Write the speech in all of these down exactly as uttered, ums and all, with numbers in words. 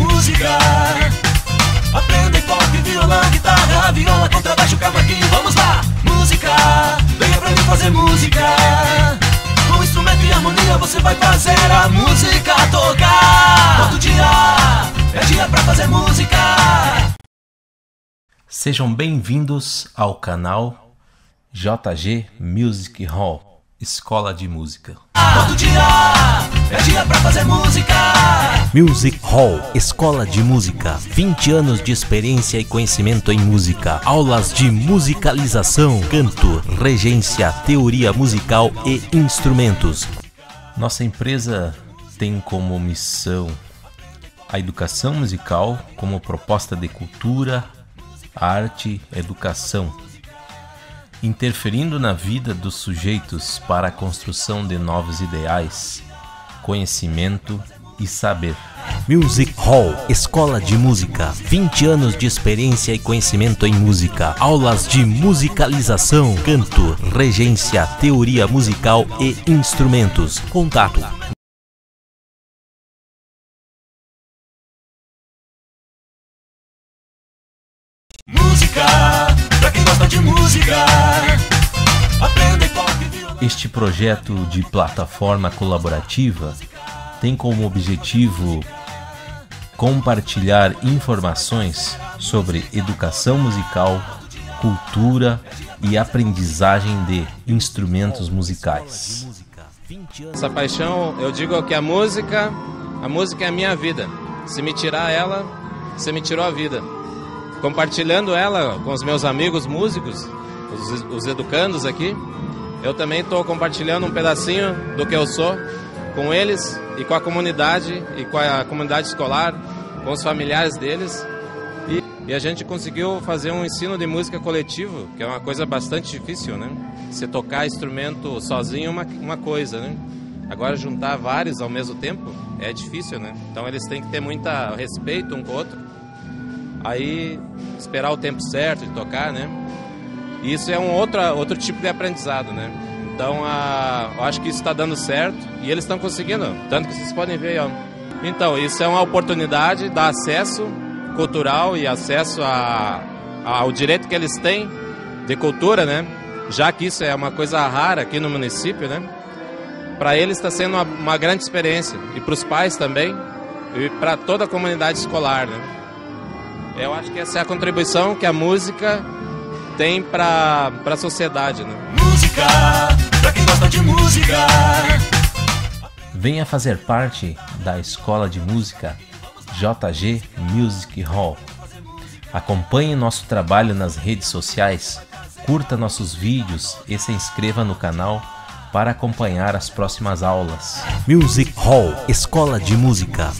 música. Aprenda toque, violão, guitarra, viola, contrabaixo, cavaquinho. Vamos lá! Música, venha pra mim fazer música. Com instrumento e harmonia você vai fazer a música tocar. Todo dia é dia pra fazer música. Sejam bem-vindos ao canal J G Music Hall, Escola de Música. Todo dia é dia pra fazer música. Music Hall, Escola de Música. vinte anos de experiência e conhecimento em música. Aulas de musicalização, canto, regência, teoria musical e instrumentos. Nossa empresa tem como missão a educação musical como proposta de cultura, arte, educação, interferindo na vida dos sujeitos para a construção de novos ideais, conhecimento e saber. Music Hall, Escola de Música. vinte anos de experiência e conhecimento em música. Aulas de musicalização, canto, regência, teoria musical e instrumentos. Contato: música, pra quem gosta de música. Aprenda e toque violão. Este projeto de plataforma colaborativa tem como objetivo compartilhar informações sobre educação musical, cultura e aprendizagem de instrumentos musicais. Essa paixão, eu digo que a música, a música é a minha vida. Se me tirar ela, você me tirou a vida. Compartilhando ela com os meus amigos músicos, os, os educandos aqui, eu também estou compartilhando um pedacinho do que eu sou com eles e com a comunidade e com a comunidade escolar, com os familiares deles. E, e a gente conseguiu fazer um ensino de música coletivo, que é uma coisa bastante difícil, né? Você tocar instrumento sozinho é uma, uma coisa, né? Agora juntar vários ao mesmo tempo é difícil, né? Então eles têm que ter muito respeito um com o outro. Aí esperar o tempo certo de tocar, né? E isso é um outro, outro tipo de aprendizado, né? Então a, eu acho que isso está dando certo e eles estão conseguindo, tanto que vocês podem ver, ó. Então isso é uma oportunidade, dar acesso cultural e acesso a, a, ao direito que eles têm de cultura, né? Já que isso é uma coisa rara aqui no município, né? Para eles está sendo uma, uma grande experiência e para os pais também e para toda a comunidade escolar, né? Eu acho que essa é a contribuição que a música tem para a sociedade, né? Música, pra quem gosta de música. Venha fazer parte da Escola de Música J G Music Hall. Acompanhe nosso trabalho nas redes sociais, curta nossos vídeos e se inscreva no canal para acompanhar as próximas aulas. Music Hall, Escola de Música.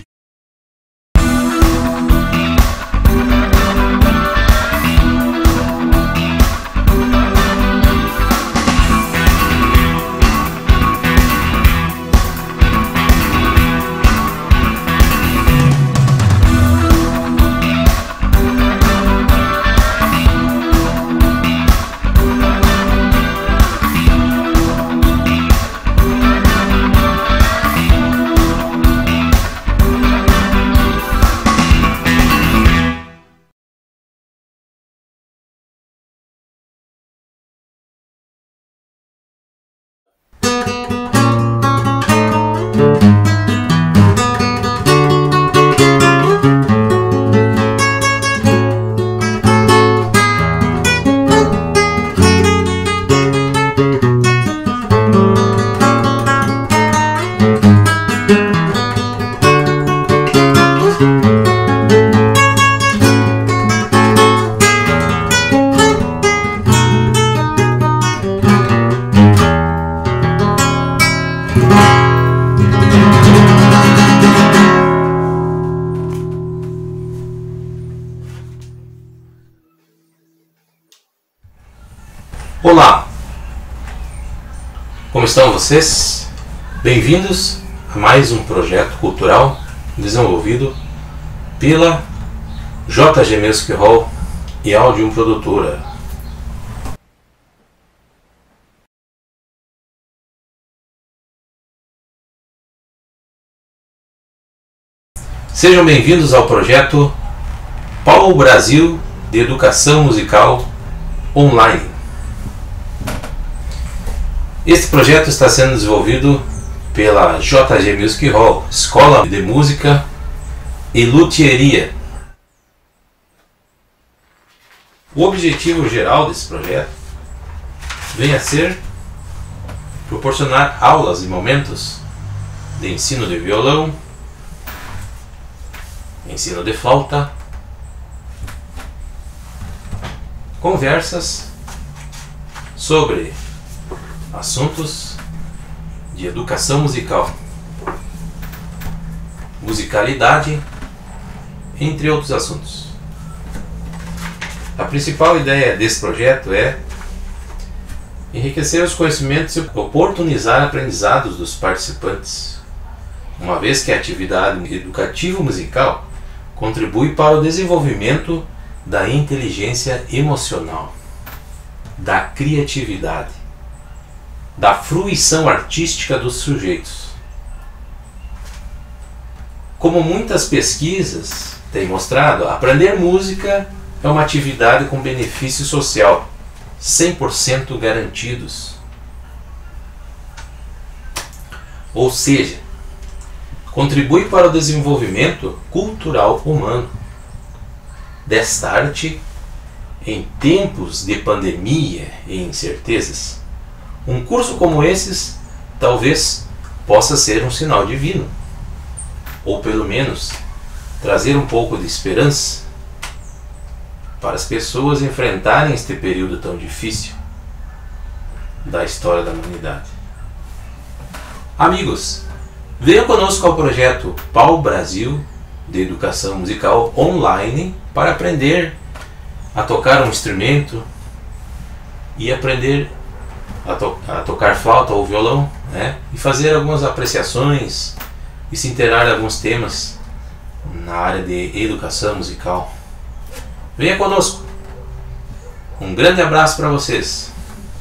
Olá! Como estão vocês? Bem-vindos a mais um projeto cultural desenvolvido pela J G Music Hall e Áudio Produtora. Sejam bem-vindos ao projeto Pau Brasil de Educação Musical Online. Este projeto está sendo desenvolvido pela J G Music Hall, Escola de Música e Luthieria. O objetivo geral desse projeto vem a ser proporcionar aulas e momentos de ensino de violão, ensino de flauta, conversas sobre assuntos de educação musical, musicalidade, entre outros assuntos. A principal ideia desse projeto é enriquecer os conhecimentos e oportunizar aprendizados dos participantes, uma vez que a atividade educativa musical contribui para o desenvolvimento da inteligência emocional, da criatividade, da fruição artística dos sujeitos. Como muitas pesquisas têm mostrado, aprender música é uma atividade com benefício social, cem por cento garantidos. Ou seja, contribui para o desenvolvimento cultural humano. Desta arte, em tempos de pandemia e incertezas, um curso como esses talvez possa ser um sinal divino, ou pelo menos trazer um pouco de esperança para as pessoas enfrentarem este período tão difícil da história da humanidade. Amigos, venham conosco ao projeto Pau Brasil de Educação Musical Online para aprender a tocar um instrumento e aprender a, to a tocar flauta ou violão, né? E fazer algumas apreciações e se inteirar de alguns temas na área de educação musical. Venha conosco. Um grande abraço para vocês.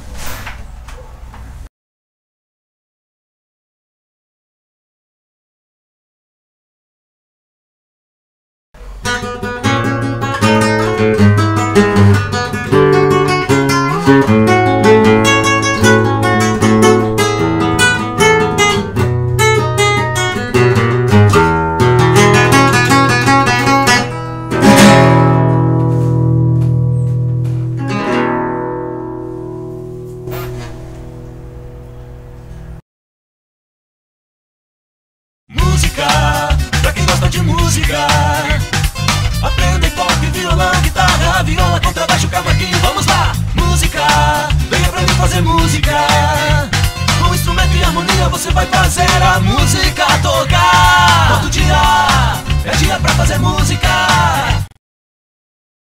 Música, pra quem gosta de música. Aprenda em pop, violão, guitarra, viola, contrabaixo, cavaquinho. Vamos lá! Música, venha pra mim fazer música. Com instrumento e harmonia você vai fazer a música tocar. Todo dia é dia pra fazer música.